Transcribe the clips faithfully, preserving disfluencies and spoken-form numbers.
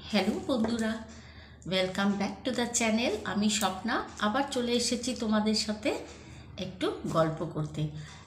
Hello বন্ধুরা, welcome back to the channel. আমি স্বপ্না আবার চলে এসেছি তোমাদের সাথে একটু গল্প করতে।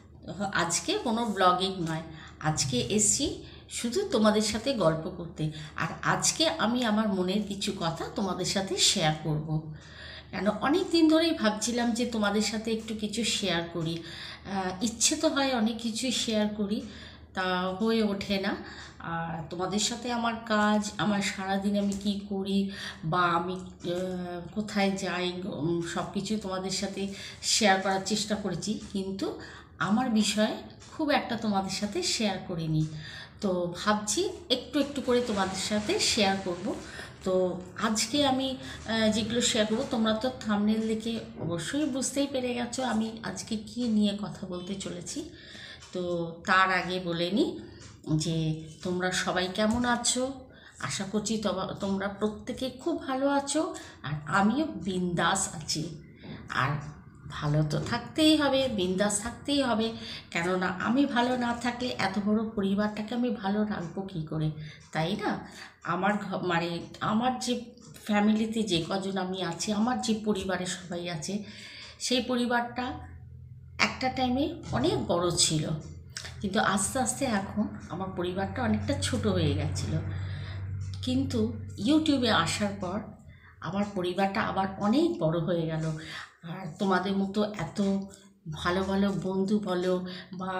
আজকে কোনো ব্লগিং নয়, আজকে এসছি শুধু তোমাদের সাথে গল্প করতে। আর আজকে আমি আমার মনের কিছু কথা তোমাদের সাথে শেয়ার করব। কেন অনেক দিন ধরেই ভাবছিলাম যে তোমাদের সাথে একটু কিছু শেয়ার করি। ইচ্ছে তো হয় অনেক কিছু শেয়ার করি, তা হয়ে ওঠে না। আর তোমাদের সাথে আমার কাজ, আমার সারাদিন আমি কি করি বা আমি কোথায় যাই, সব কিছু তোমাদের সাথে শেয়ার করার চেষ্টা করেছি, কিন্তু আমার বিষয়ে খুব একটা তোমাদের সাথে শেয়ার করিনি। তো ভাবছি একটু একটু করে তোমাদের সাথে শেয়ার করব। তো আজকে আমি যেগুলো শেয়ার করবো, তোমরা তো থাম্বনেল দেখে অবশ্যই বুঝতেই পেরে গেছো আমি আজকে কি নিয়ে কথা বলতে চলেছি। তো তার আগে বলে নিই যে তোমরা সবাই কেমন আছো। আশা করছি তোমরা প্রত্যেকে খুব ভালো আছো, আর আমিও বিন্দাস আছি। আর ভালো তো থাকতেই হবে, বিন্দাস থাকতেই হবে, কেননা আমি ভালো না থাকলে এত বড় পরিবারটাকে আমি ভালো রাখবো কী করে, তাই না? আমার মানে আমার যে ফ্যামিলিতে যে কজন আমি আছি, আমার যে পরিবারে সবাই আছে, সেই পরিবারটা একটা টাইমে অনেক বড় ছিল, কিন্তু আস্তে আস্তে এখন আমার পরিবারটা অনেকটা ছোট হয়ে গেছিলো। কিন্তু ইউটিউবে আসার পর আমার পরিবারটা আবার অনেক বড় হয়ে গেল। আর তোমাদের মতো এত ভালো ভালো বন্ধু বলো বা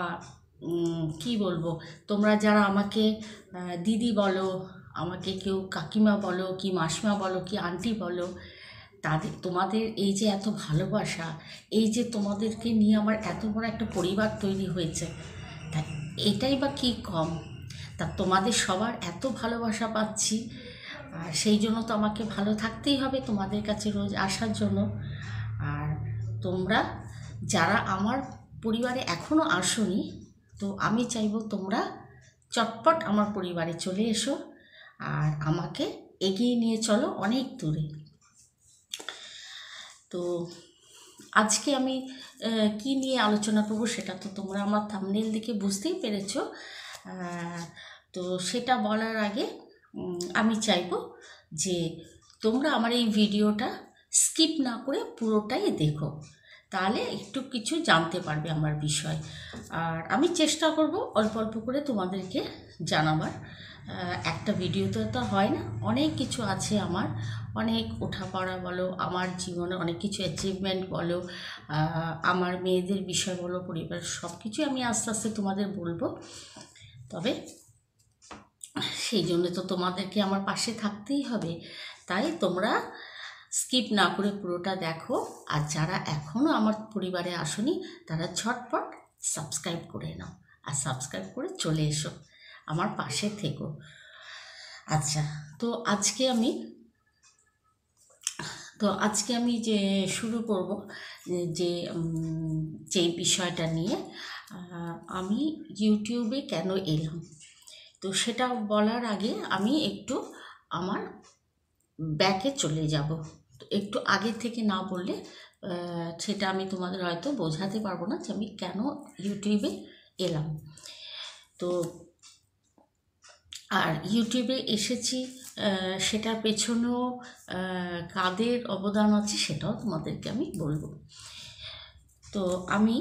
কি বলবো, তোমরা যারা আমাকে দিদি বলো, আমাকে কেউ কাকিমা বলো, কি মাসিমা বলো, কি আন্টি বলো, তাদের তোমাদের এই যে এত ভালোবাসা, এই যে তোমাদেরকে নিয়ে আমার এত বড় একটা পরিবার তৈরি হয়েছে, তাই এটাই বা কী কম। তা তোমাদের সবার এত ভালোবাসা পাচ্ছি, আর সেই জন্য তো আমাকে ভালো থাকতেই হবে তোমাদের কাছে রোজ আসার জন্য। আর তোমরা যারা আমার পরিবারে এখনও আসোনি, তো আমি চাইবো তোমরা চটপট আমার পরিবারে চলে এসো আর আমাকে এগিয়ে নিয়ে চলো অনেক দূরে। তো আজকে আমি কি নিয়ে আলোচনা করব সেটা তো তোমরা আমার থাম্বনেল দেখে বুঝতেই পেরেছো। তো সেটা বলার আগে আমি চাইবো যে তোমরা আমার এই ভিডিওটা স্কিপ না করে পুরোটাই দেখো, তাহলে একটু কিছু জানতে পারবে আমার বিষয়। আর আমি চেষ্টা করব অল্প অল্প করে তোমাদেরকে জানাবার। একটা ভিডিওতে তো হয় না, অনেক কিছু আছে আমার, অনেক ওঠাপড়া বলো, আমার জীবনে অনেক কিছু অ্যাচিভমেন্ট বলো, আমার মেয়েদের বিষয় বলো, পরিবারের সব কিছুই আমি আস্তে আস্তে তোমাদের বলবো। তবে সেই জন্য তো তোমাদেরকে আমার পাশে থাকতেই হবে, তাই তোমরা স্কিপ না করে পুরোটা দেখো। আর যারা এখনও আমার পরিবারে আসোনি তারা ঝটপট সাবস্ক্রাইব করে নাও, আর সাবস্ক্রাইব করে চলে এসো, আমার পাশে থেকো। আচ্ছা, তো আজকে আমি তো আজকে আমি যে শুরু করব যে যেই বিষয়টা নিয়ে আমি ইউটিউবে কেন এলাম, তো সেটা বলার আগে আমি একটু আমার ব্যাকে চলে যাব। তো একটু আগে থেকে না বললে সেটা আমি তোমাদের হয়তো বোঝাতে পারবো না যে আমি কেন ইউটিউবে এলাম। তো আর ইউটিউবে এসেছি সেটার পেছনেও কাদের অবদান আছে সেটাও তোমাদেরকে আমি বলবো। তো আমি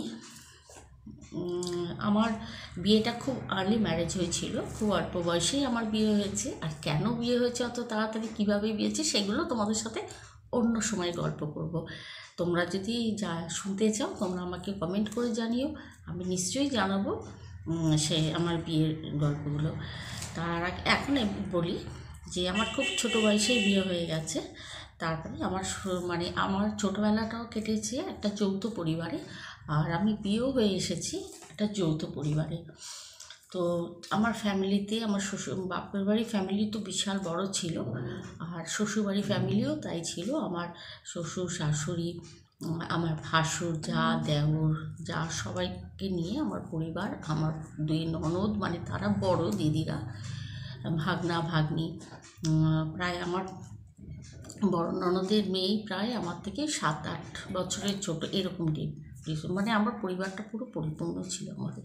আমার বিয়েটা খুব আর্লি ম্যারেজ হয়েছিল, খুব অল্প বয়সেই আমার বিয়ে হয়েছে। আর কেন বিয়ে হয়েছে অত তাড়াতাড়ি, কীভাবে বিয়েছে, সেগুলো তোমাদের সাথে অন্য সময় গল্প করব। তোমরা যদি যা শুনতে চাও তোমরা আমাকে কমেন্ট করে জানিও, আমি নিশ্চয়ই জানাবো সে আমার বিয়ের গল্পগুলো। তার আগে এখন বলি যে আমার খুব ছোটো বয়সেই বিয়ে হয়ে গেছে। তারপরে আমার মানে আমার ছোটোবেলাটাও কেটেছে একটা যৌথ পরিবারে, আর আমি বিয়েও হয়ে এসেছি একটা যৌথ পরিবারে। তো আমার ফ্যামিলিতে আমার শ্বশুর বাপের বাড়ি ফ্যামিলি তো বিশাল বড় ছিল, আর শ্বশুরবাড়ি ফ্যামিলিও তাই ছিল। আমার শ্বশুর শাশুড়ি, আমার ভাসুর, যা দেওর, যা সবাইকে নিয়ে আমার পরিবার। আমার দুই ননদ মানে তারা বড় দিদিরা, ভাগনা ভাগ্নি, প্রায় আমার বড় ননদের মেয়েই প্রায় আমার থেকে সাত আট বছরের ছোট, এরকম ডিপ মানে আমার পরিবারটা পুরো পরিপূর্ণ ছিল আমাদের।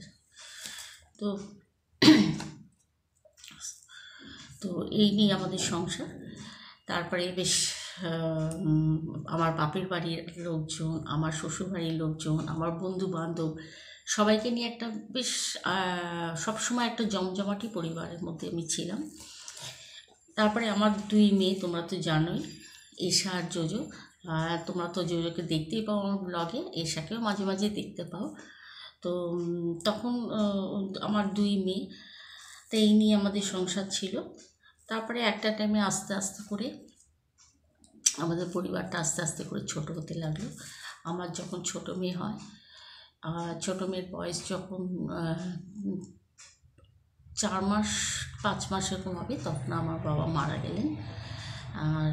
তো তো এই নিয়ে আমাদের সংসার। তারপরে বেশ আমার বাপের বাড়ির লোকজন, আমার শ্বশুর বাড়ির লোকজন, আমার বন্ধু বান্ধব সবাইকে নিয়ে একটা বেশ সবসময় একটা জমজমাটি পরিবারের মধ্যে আমি ছিলাম। তারপরে আমার দুই মেয়ে, তোমরা তো জানোই, এশা আর জোজো। তোমরা তো জোজোকে দেখতেই পাও আমার ব্লগে, এশাকেও মাঝে মাঝে দেখতে পাও। তো তখন আমার দুই মেয়ে, তো এই নিয়ে আমাদের সংসার ছিল। তারপরে একটা টাইমে আস্তে আস্তে করে আমাদের পরিবারটা আস্তে আস্তে করে ছোট হতে লাগলো। আমার যখন ছোট মেয়ে হয়, ছোট মেয়ের বয়স যখন চার মাস পাঁচ মাস এরকম হবে, তখন আমার বাবা মারা গেলেন। আর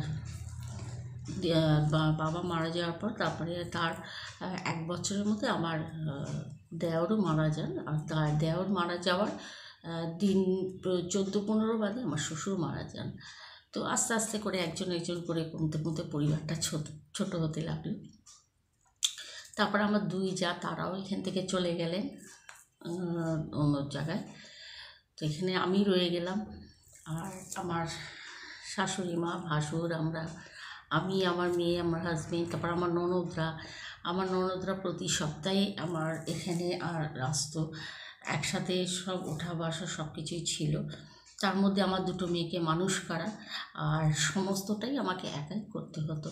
বাবা মারা যাওয়ার পর তারপরে তার এক বছরের মধ্যে আমার দেওরও মারা যান। আর তার দেওর মারা যাওয়ার দিন চোদ্দো পনেরো বাদে আমার শ্বশুর মারা যান। তো আস্তে আস্তে করে একজন একজন করে কমতে কমতে পরিবারটা ছোট ছোট হতে লাগলো। তারপর আমার দুই যা, তারাও এখান থেকে চলে গেলেন অন্য জায়গায়। তো এখানে আমি রয়ে গেলাম। আর আমার শাশুড়ি মা, ভাসুর, আমরা আমি আমার মেয়ে, আমার হাজবেন্ড, তারপর আমার ননদরা আমার ননদরা প্রতি সপ্তাহে আমার এখানে আর আসতো। একসাথে সব ওঠা বসা সব কিছুই ছিল। তার মধ্যে আমার দুটো মেয়েকে মানুষ করা আর সমস্তটাই আমাকে একাই করতে হতো।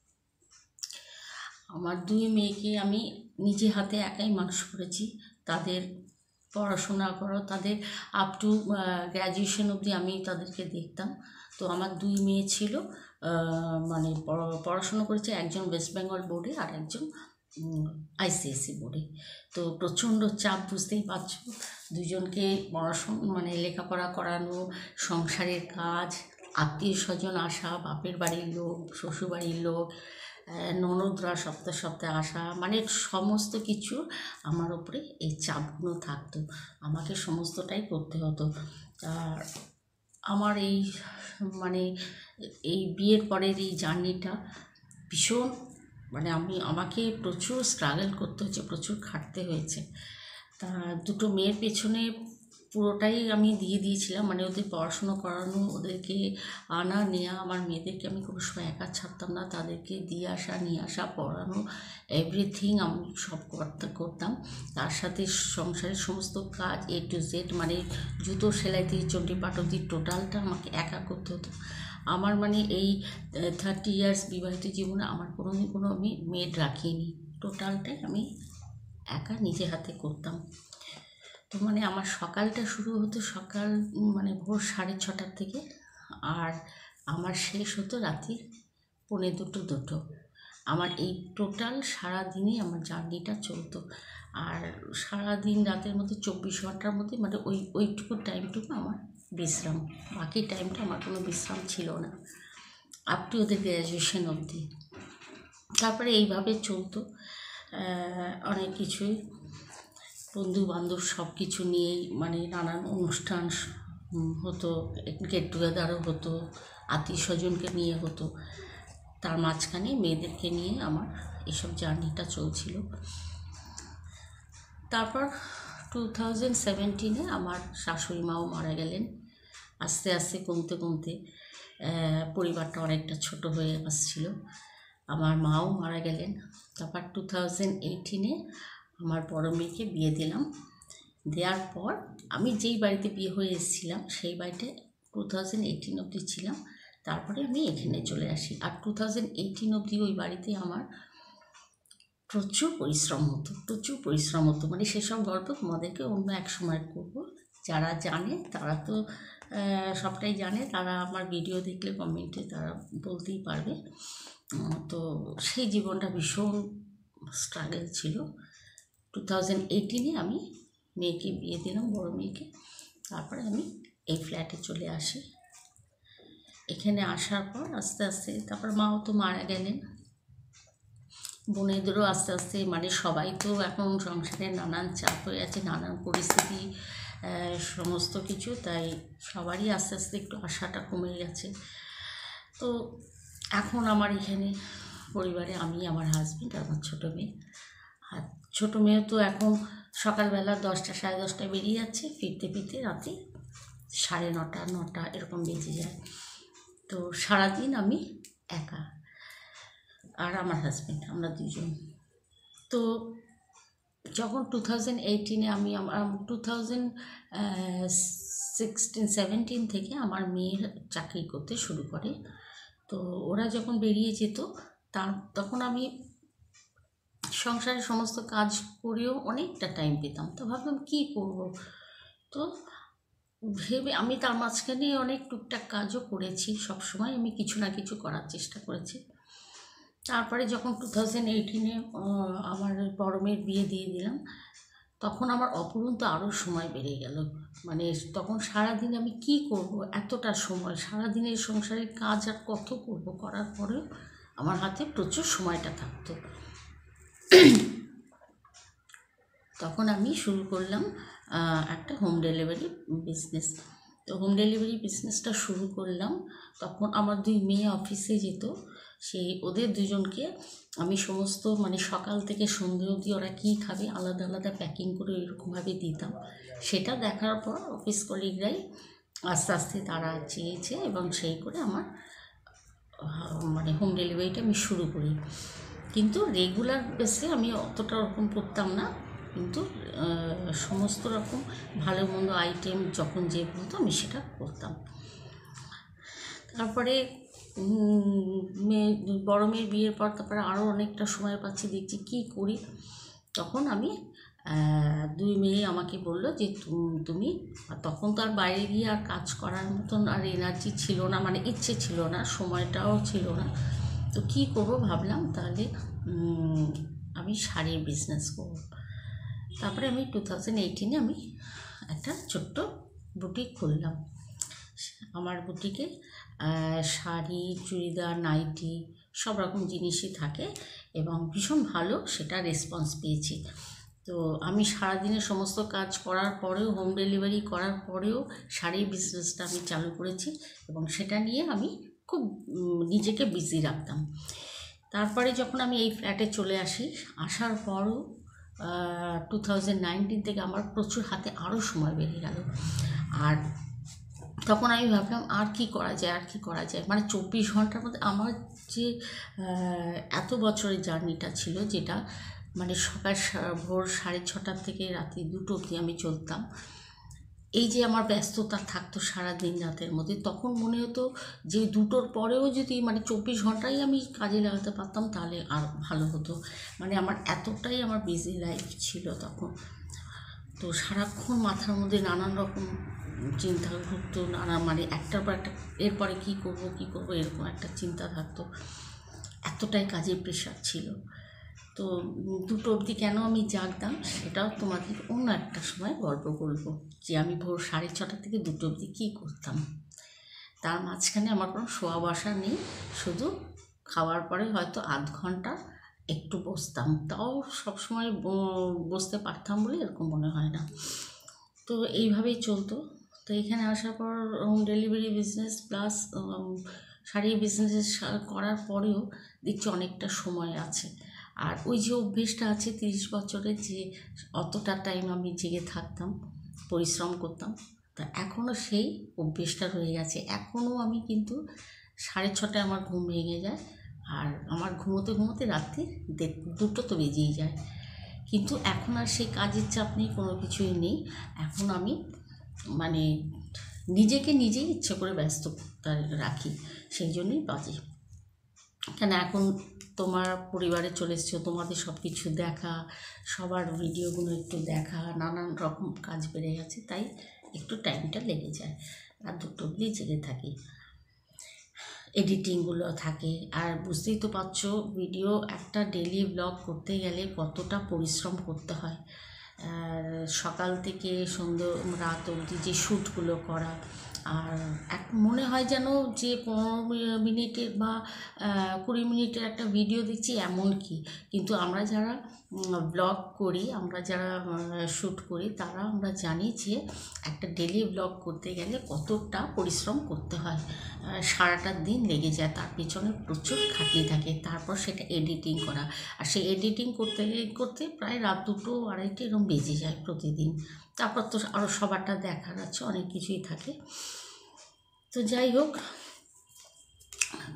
আমার দুই মেয়েকে আমি নিজে হাতে একাই মানুষ করেছি। তাদের পড়াশোনা করো, তাদের আপ টু গ্র্যাজুয়েশন অবধি আমি তাদেরকে দেখতাম। তো আমার দুই মেয়ে ছিল, মানে পড়াশোনা করেছে, একজন ওয়েস্ট বেঙ্গল বোর্ডে আর একজন আইসিএসসি বোর্ডে। তো প্রচণ্ড চাপ, বুঝতেই পারছো। দুজনকে পড়াশোনা মানে লেখাপড়া করানো, সংসারের কাজ, আত্মীয় স্বজন আসা, বাপের বাড়ির লোক, শ্বশুরবাড়ির লোক, ননদরা সপ্তাহ সপ্তাহে আসা, মানে সমস্ত কিছু আমার ওপরে এই চাপগুলো থাকতো। আমাকে সমস্তটাই করতে হতো। আর আমার এই মানে এই বিয়ের পরের এই জার্নিটা ভীষণ, মানে আমি আমাকে প্রচুর স্ট্রাগল করতে হয়েছে, প্রচুর খাটতে হয়েছে। তা দুটো মেয়ের পেছনে পুরোটাই আমি দিয়ে দিয়েছিলাম, মানে ওদের পড়াশুনো করানো, ওদেরকে আনা নেওয়া। আমার মেয়েদেরকে আমি কোনো সময় একা ছাড়তাম না, তাদেরকে দিয়ে আসা, নিয়ে আসা, পড়ানো, এভরিথিং আমি সব করতে করতাম। তার সাথে সংসারের সমস্ত কাজ এ টু জেড, মানে জুতো সেলাই থেকে চণ্ডী পাঠ অবধি টোটালটা আমাকে একা করতে হতো। আমার মানে এই থার্টি ইয়ার্স বিবাহিত জীবনে আমার কোনো দিন কোনো আমি মেড রাখিনি, টোটালটাই আমি একা নিজে হাতে করতাম। তো মানে আমার সকালটা শুরু হতো সকাল মানে ভোর সাড়ে ছটার থেকে, আর আমার শেষ হতো রাত্রি পৌনে দুটো দুটো। আমার এই টোটাল সারাদিনই আমার জার্নিটা চলতো। আর সারাদিন রাতের মধ্যে চব্বিশ ঘন্টার মধ্যে মানে ওই ওইটুকু টাইমটুকু আমার বিশ্রাম, বাকি টাইমটা আমার কোনো বিশ্রাম ছিল না আপ টু ওদের গ্র্যাজুয়েশন অবধি। তারপরে এইভাবে চলতো অনেক কিছুই, বন্ধু বান্ধব সব কিছু নিয়েই, মানে নানান অনুষ্ঠান হতো, গেট টুগেদারও হতো, আত্মীয় স্বজনকে নিয়ে হতো। তার মাঝখানে মেয়েদেরকে নিয়ে আমার এসব জার্নিটা চলছিল। তারপর টু থাউজেন্ড সেভেন্টিনে আমার শাশুড়ি মাও মারা গেলেন। আস্তে আস্তে কমতে কমতে পরিবারটা অনেকটা ছোট হয়ে আসছিল। আমার মাও মারা গেলেন। তারপর টু থাউজেন্ড এইটিনে আমার বড় মেয়েকে বিয়ে দিলাম। দেওয়ার পর আমি যেই বাড়িতে বিয়ে হয়ে এসেছিলাম সেই বাড়িতে টু থাউজেন্ড এইটিন অবধি ছিলাম। তারপরে আমি এখানে চলে আসি। আর টু থাউজেন্ড এইটিন অবধি ওই বাড়িতে আমার প্রচুর পরিশ্রম হতো, প্রচুর পরিশ্রম হতো মানে সেসব গল্প তোমাদেরকে অন্য এক সময় করবো। যারা জানে তারা তো সবটাই জানে, তারা আমার ভিডিও দেখলে কমেন্টে তারা বলতেই পারবে। তো সেই জীবনটা ভীষণ স্ট্রাগল ছিল। টু থাউজেন্ড এইটিনে আমি মেয়েকে বিয়ে দিলাম, বড় মেয়েকে। তারপরে আমি এই ফ্ল্যাটে চলে আসি। এখানে আসার পর আস্তে আস্তে তারপর মাও তো মারা গেলেন, বোনেদেরও আস্তে আস্তে, মানে সবাই তো এখন সংসারে নানান চাপ হয়ে আছে, নানান পরিস্থিতি সমস্ত কিছু, তাই সবারই আস্তে আস্তে একটু আশাটা কমে গেছে। তো এখন আমার এখানে পরিবারে আমি, আমার হাজব্যান্ড আর আমার ছোটো মেয়ে। আর ছোটো মেয়ে তো এখন সকালবেলা দশটা সাড়ে দশটায় বেরিয়ে যাচ্ছে, ফিরতে ফিরতে রাতে সাড়ে নটা নটা এরকম বেজে যায়। তো সারাদিন আমি একা আর আমার হাজব্যান্ড, আমরা দুজন। তো যখন টু থাউজেন্ড এইটিনে আমি আমার টু থাউজেন্ড সিক্সটিন সেভেন্টিন থেকে আমার মেয়ের চাকরি করতে শুরু করে। তো ওরা যখন বেরিয়ে যেত তার তখন আমি সংসারের সমস্ত কাজ করেও অনেকটা টাইম পেতাম। তো ভাবলাম কী করব, তো ভেবে আমি তার মাঝখানে অনেক টুকটাক কাজও করেছি। সবসময় আমি কিছু না কিছু করার চেষ্টা করেছি। তারপরে যখন টু থাউজেন্ড এইটিনে আমার বড় মেয়ের বিয়ে দিয়ে দিলাম, তখন আমার অপরন্ত আরও সময় বেড়ে গেল। মানে তখন সারাদিন আমি কি করব, এতটা সময় সারাদিনের সংসারের কাজ আর কত করব, করার পরেও আমার হাতে প্রচুর সময়টা থাকতো। তখন আমি শুরু করলাম একটা হোম ডেলিভারি বিজনেস। তো হোম ডেলিভারি বিজনেসটা শুরু করলাম। তখন আমার দুই মেয়ে অফিসে যেত, সেই ওদের দুজনকে আমি সমস্ত মানে সকাল থেকে সন্ধে অবধি ওরা কী খাবে আলাদা আলাদা প্যাকিং করে এরকমভাবে দিতাম। সেটা দেখার পর অফিস কলিগরাই আস্তে আস্তে তারা চেয়েছে এবং সেই করে আমার মানে হোম ডেলিভারিটা আমি শুরু করি। কিন্তু রেগুলার বেসে আমি অতটা রকম করতাম না, কিন্তু সমস্ত রকম ভালো মন্দ আইটেম যখন যে বলতো আমি সেটা করতাম। তারপরে মেয়ে বড় মেয়ের বিয়ের পর তারপরে আরও অনেকটা সময় পাচ্ছি, দেখছি কী করি। তখন আমি দুই মেয়ে আমাকে বললো যে তুমি, তখন তো আর বাইরে গিয়ে আর কাজ করার মতন আর এনার্জি ছিল না, মানে ইচ্ছে ছিল না, সময়টাও ছিল না। তো কী করবো ভাবলাম তাহলে আমি শাড়ির বিজনেস করব। তারপরে আমি টু থাউজেন্ড এইটিনে আমি একটা ছোট্ট বুটিক খুললাম। আমার বুটিকে শাড়ি, চুড়িদার, নাইটি সব রকম জিনিসই থাকে এবং ভীষণ ভালো সেটা রেসপন্স পেয়েছি। তো আমি সারাদিনের সমস্ত কাজ করার পরেও, হোম ডেলিভারি করার পরেও শাড়ির বিজনেসটা আমি চালু করেছি এবং সেটা নিয়ে আমি খুব নিজেকে বিজি রাখতাম। তারপরে যখন আমি এই ফ্ল্যাটে চলে আসি, আসার পরও টু থাউজেন্ড নাইনটিন থেকে আমার প্রচুর হাতে আরও সময় বেড়ে গেল। আর তখন আমি ভাবলাম আর কি করা যায়, আর কি করা যায় মানে চব্বিশ ঘন্টার মধ্যে আমার যে এত বছরের জার্নিটা ছিল, যেটা মানে সকাল ভোর সাড়ে ছটার থেকে রাত্রি দুটো অবধি আমি চলতাম, এই যে আমার ব্যস্ততা থাকতো সারা দিন রাতের মধ্যে, তখন মনে হতো যে দুটোর পরেও যদি মানে চব্বিশ ঘন্টাই আমি কাজে লাগাতে পারতাম তাহলে আর ভালো হতো। মানে আমার এতটাই আমার বিজি লাইফ ছিল তখন। তো সারাক্ষণ মাথার মধ্যে নানান রকম চিন্তা ঘুরতো, নানা মানে একটার পর একটা এরপরে কী করবো কী করবো এরকম একটা চিন্তা থাকতো, এতটাই কাজের প্রেশার ছিল। তো দুটো অবধি কেন আমি জাগতাম সেটাও তোমাদের অন্য একটা সময় গল্প বলবো, যে আমি ভোর সাড়ে ছটা থেকে দুটো অবধি কী করতাম। তার মাঝখানে আমার কোনো শোয়া বসা নেই, শুধু খাওয়ার পরে হয়তো আধ ঘন্টা একটু বসতাম, তাও সবসময় বসতে পারতাম বলে এরকম মনে হয় না। তো এইভাবেই চলতো। তো এখানে আসার পর হোম ডেলিভারি বিজনেস প্লাস শাড়ির বিজনেস করার পরেও দেখছি অনেকটা সময় আছে। আর ওই যে অভ্যেসটা আছে তিরিশ বছরের, যে অতটা টাইম আমি জেগে থাকতাম, পরিশ্রম করতাম, তা এখনও সেই অভ্যেসটা রয়ে গেছে। এখনও আমি কিন্তু সাড়ে ছটায় আমার ঘুম ভেঙে যায়, আর আমার ঘুমোতে ঘুমোতে রাত্রি দুটো তো বেজেই যায়। কিন্তু এখন আর সেই কাজের চাপ নেই, কোনো কিছুই নেই। এখন আমি মানে নিজেকে নিজেই ইচ্ছে করে ব্যস্ত রাখি, সেই জন্যই বাজে। কেন এখন তোমার পরিবারে চলে এসছো, তোমাদের সব কিছু দেখা, সবার ভিডিওগুলো একটু দেখা, নানান রকম কাজ বেড়ে গেছে, তাই একটু টাইমটা লেগে যায়। আর দুটো অবধি জেগে থাকি, এডিটিংগুলো থাকে। আর বুঝতেই তো পারছো ভিডিও একটা ডেলি ব্লগ করতে গেলে কতটা পরিশ্রম করতে হয়। সকাল থেকে সন্ধ্যে রাত অবধি যে শ্যুটগুলো করা, আর এক মনে হয় যেন যে পনেরো মিনিটের বা কুড়ি মিনিটের একটা ভিডিও দেখছি এমন কি, কিন্তু আমরা যারা ব্লগ করি, আমরা যারা শ্যুট করি, তারা আমরা জানি যে একটা ডেলি ব্লগ করতে গেলে কতটা পরিশ্রম করতে হয়, সারাটা দিন লেগে যায়, তার পিছনে প্রচুর খাটনি থাকে। তারপর সেটা এডিটিং করা, আর সেই এডিটিং করতে করতে প্রায় রাত দুটো আড়াইটে এরকম বেজে যায় প্রতিদিন। তারপর তো আরও সবারটা দেখার আছে, অনেক কিছুই থাকে। তো যাই হোক,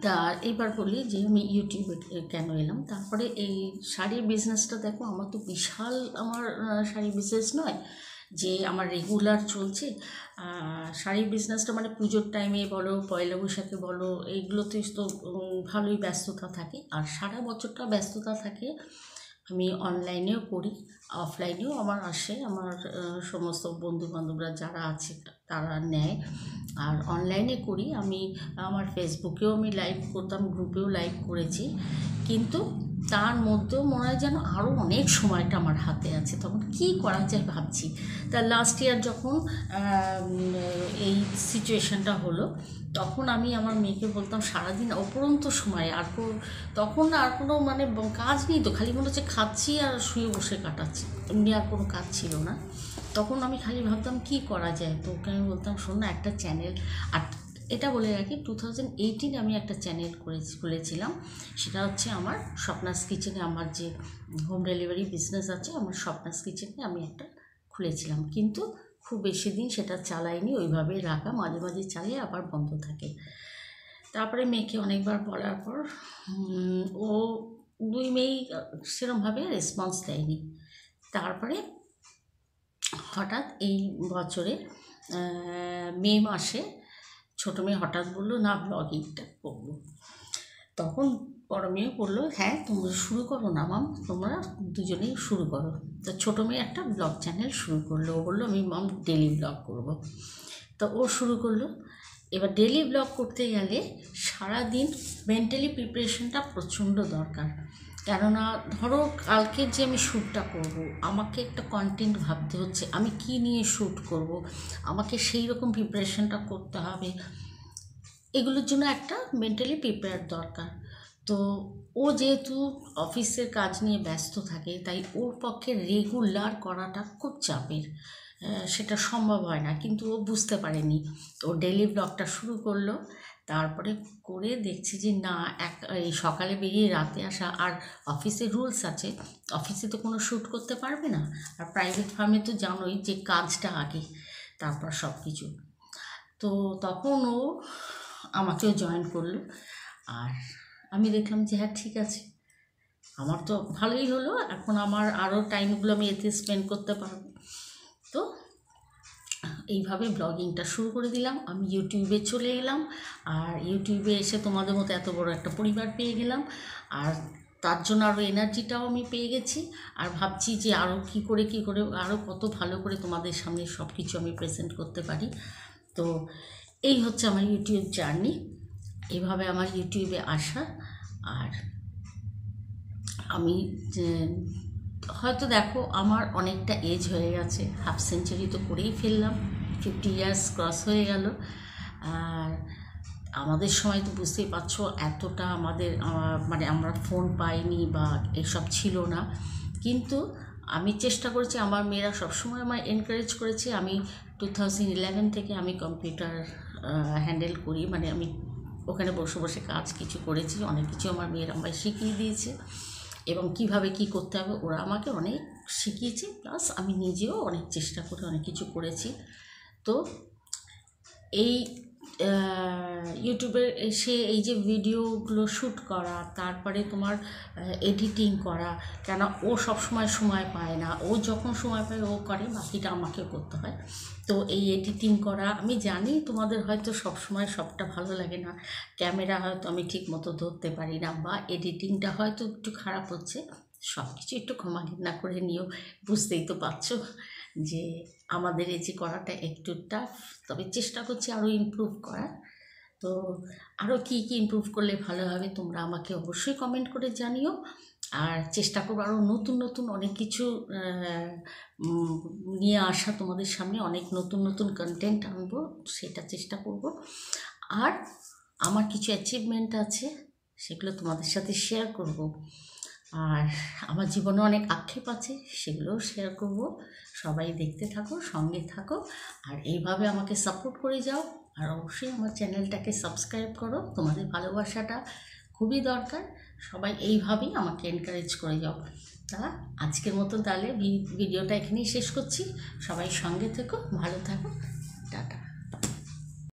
তা এইবার বলি যে আমি ইউটিউবে কেন এলাম। তারপরে এই শাড়ির বিজনেসটা দেখো, আমার তো বিশাল আমার শাড়ি বিজনেস নয় যে আমার রেগুলার চলছে। শাড়ির বিজনেসটা মানে পুজোর টাইমে বলো, পয়লা বৈশাখে বলো, এইগুলোতে তো ভালোই ব্যস্ততা থাকে, আর সারা বছরটা ব্যস্ততা থাকে। আমি অনলাইনেও করি, অফলাইনেও আমার আসে, আমার সমস্ত বন্ধুবান্ধবরা যারা আছে তারা নেয়। আর অনলাইনে করি আমি, আমার ফেসবুকেও আমি লাইভ করতাম, গ্রুপেও লাইভ করেছি, কিন্তু তার মধ্যেও মনে হয় যেন আরও অনেক সময়টা আমার হাতে আছে। তখন কী করা যায় ভাবছি। তা লাস্ট ইয়ার যখন এই সিচুয়েশানটা হলো, তখন আমি আমার মেয়েকে বলতাম সারাদিন অপরন্ত সময় আর তখন আর কোনো মানে কাজ নেই, তো খালি মনে হচ্ছে খাচ্ছি আর শুয়ে বসে কাটাচ্ছি, এমনি আর কোনো কাজ ছিল না। তখন আমি খালি ভাবতাম কী করা যায়। তো ওকে আমি বলতাম শোন না, একটা চ্যানেল, আর এটা বলে রাখি টু থাউজেন্ড এইটিনে আমি একটা চ্যানেল করেছি খুলেছিলাম, সেটা হচ্ছে আমার স্বপ্নাস কিচেনে, আমার যে হোম ডেলিভারি বিজনেস আছে আমার স্বপ্নাস কিচেনে আমি একটা খুলেছিলাম, কিন্তু খুব বেশি দিন সেটা চালাইনি, ওইভাবেই রাখা, মাঝে মাঝে চালিয়ে আবার বন্ধ থাকে। তারপরে মেয়েকে অনেকবার বলার পর ও দুই মেয়েই সেরকমভাবে রেসপন্স দেয়নি। তারপরে হঠাৎ এই বছরে মে মাসে ছোটো মেয়ে হঠাৎ বললো না ব্লগিংটা করবো। তখন বড় মেয়ে বললো হ্যাঁ তোমরা শুরু করো না মাম, তোমরা দুজনেই শুরু করো। তো ছোটো মেয়ে একটা ব্লগ চ্যানেল শুরু করলো, ও বললো আমি মাম ডেলি ব্লগ করবো। তো ও শুরু করলো। এবার ডেলি ব্লগ করতে গেলে সারাদিন মেন্টালি প্রিপারেশনটা প্রচণ্ড দরকার, কেননা ধরো কালকের যে আমি শ্যুটটা করব, আমাকে একটা কন্টেন্ট ভাবতে হচ্ছে আমি কি নিয়ে শ্যুট করব, আমাকে সেই রকম প্রিপারেশনটা করতে হবে, এগুলোর জন্য একটা মেন্টালি প্রিপেয়ার দরকার। তো ও যেহেতু অফিসের কাজ নিয়ে ব্যস্ত থাকে, তাই ওর পক্ষে রেগুলার করাটা খুব চাপের, সেটা সম্ভব হয় না। কিন্তু ও বুঝতে পারেনি, তো ডেলি ব্লগটা শুরু করলো। তারপরে করে দেখছি যে না, এক এই সকালে বেরিয়ে রাতে আসা, আর অফিসে রুলস আছে, অফিসে তো কোনো শ্যুট করতে পারবে না, আর প্রাইভেট ফার্মে তো জানোই যে কাজটা আগে, তারপর সব কিছু। তো তখন ও আমাকেও জয়েন করলো, আর আমি দেখলাম যে হ্যাঁ ঠিক আছে, আমার তো ভালোই হলো, এখন আমার আরও টাইমগুলো আমি এতে স্পেন্ড করতে পারবো। তো এইভাবে ব্লগিংটা শুরু করে দিলাম, আমি ইউটিউবে চলে এলাম, আর ইউটিউবে এসে তোমাদের মতো এত বড় একটা পরিবার পেয়ে গেলাম, আর তার জন্য আরও এনার্জিটাও আমি পেয়ে গেছি। আর ভাবছি যে আরও কী করে কী করে আরও কত ভালো করে তোমাদের সামনে সব কিছু আমি প্রেজেন্ট করতে পারি। তো এই হচ্ছে আমার ইউটিউব জার্নি, এইভাবে আমার ইউটিউবে আসা। আর আমি হয়তো দেখো আমার অনেকটা এজ হয়ে গেছে, হাফ সেঞ্চুরি তো করেই ফেললাম, ফিফটি ইয়ার্স ক্রস হয়ে গেল। আর আমাদের সময় তো বুঝতেই পারছো এতটা আমাদের মানে আমরা ফোন পাইনি বা এসব ছিল না, কিন্তু আমি চেষ্টা করেছি, আমার মেয়েরা সবসময় আমার এনকারেজ করেছে। আমি টু থাউজেন্ড ইলেভেন থেকে আমি কম্পিউটার হ্যান্ডেল করি, মানে আমি ওখানে বসে বসে কাজ কিছু করেছি, অনেক কিছু আমার মেয়েরা আমায় শিখিয়ে দিয়েছে, এবং কিভাবে কি করতে হবে ওরা আমাকে অনেক শিখিয়েছে, প্লাস আমি নিজেও অনেক চেষ্টা করে অনেক কিছু করেছি। তো এই ইউটিউবে এসে এই যে ভিডিওগুলো শ্যুট করা, তারপরে তোমার এডিটিং করা, কেন ও সব সময় সময় পায় না, ও যখন সময় পায় ও করে, বাকিটা আমাকে করতে হয়। তো এই এডিটিং করা, আমি জানি তোমাদের হয়তো সব সময় সবটা ভালো লাগে না, ক্যামেরা হয়তো আমি ঠিক মতো ধরতে পারি না, বা এডিটিংটা হয়তো একটু খারাপ হচ্ছে, সব কিছু একটু ক্ষমা ঘৃণা করে নিও, বুঝতেই তো পারছো যে আমাদের এই যে করাটা একটু টাফ, তবে চেষ্টা করছি আরও ইমপ্রুভ করার। তো আরও কী কী ইমপ্রুভ করলে ভালো হবে তোমরা আমাকে অবশ্যই কমেন্ট করে জানিও, আর চেষ্টা করবো আরও নতুন নতুন অনেক কিছু নিয়ে আসা তোমাদের সামনে, অনেক নতুন নতুন কন্টেন্ট আনবো, সেটা চেষ্টা করব। আর আমার কিছু অ্যাচিভমেন্ট আছে, সেগুলো তোমাদের সাথে শেয়ার করব। আর আমার জীবনে অনেক আক্ষেপ আছে, সেগুলোও শেয়ার করব। সবাই দেখতে থাকো, সঙ্গে থাকো, আর এইভাবে আমাকে সাপোর্ট করে যাও। আর অবশ্যই আমার চ্যানেলটাকে সাবস্ক্রাইব করো, তোমাদের ভালোবাসাটা খুবই দরকার, সবাই এইভাবেই আমাকে এনকারেজ করে যাও। তা আজকের মতো তাহলে ভিডিওটা এখানেই শেষ করছি, সবাই সঙ্গে থেকো, ভালো থাকো, টাটা।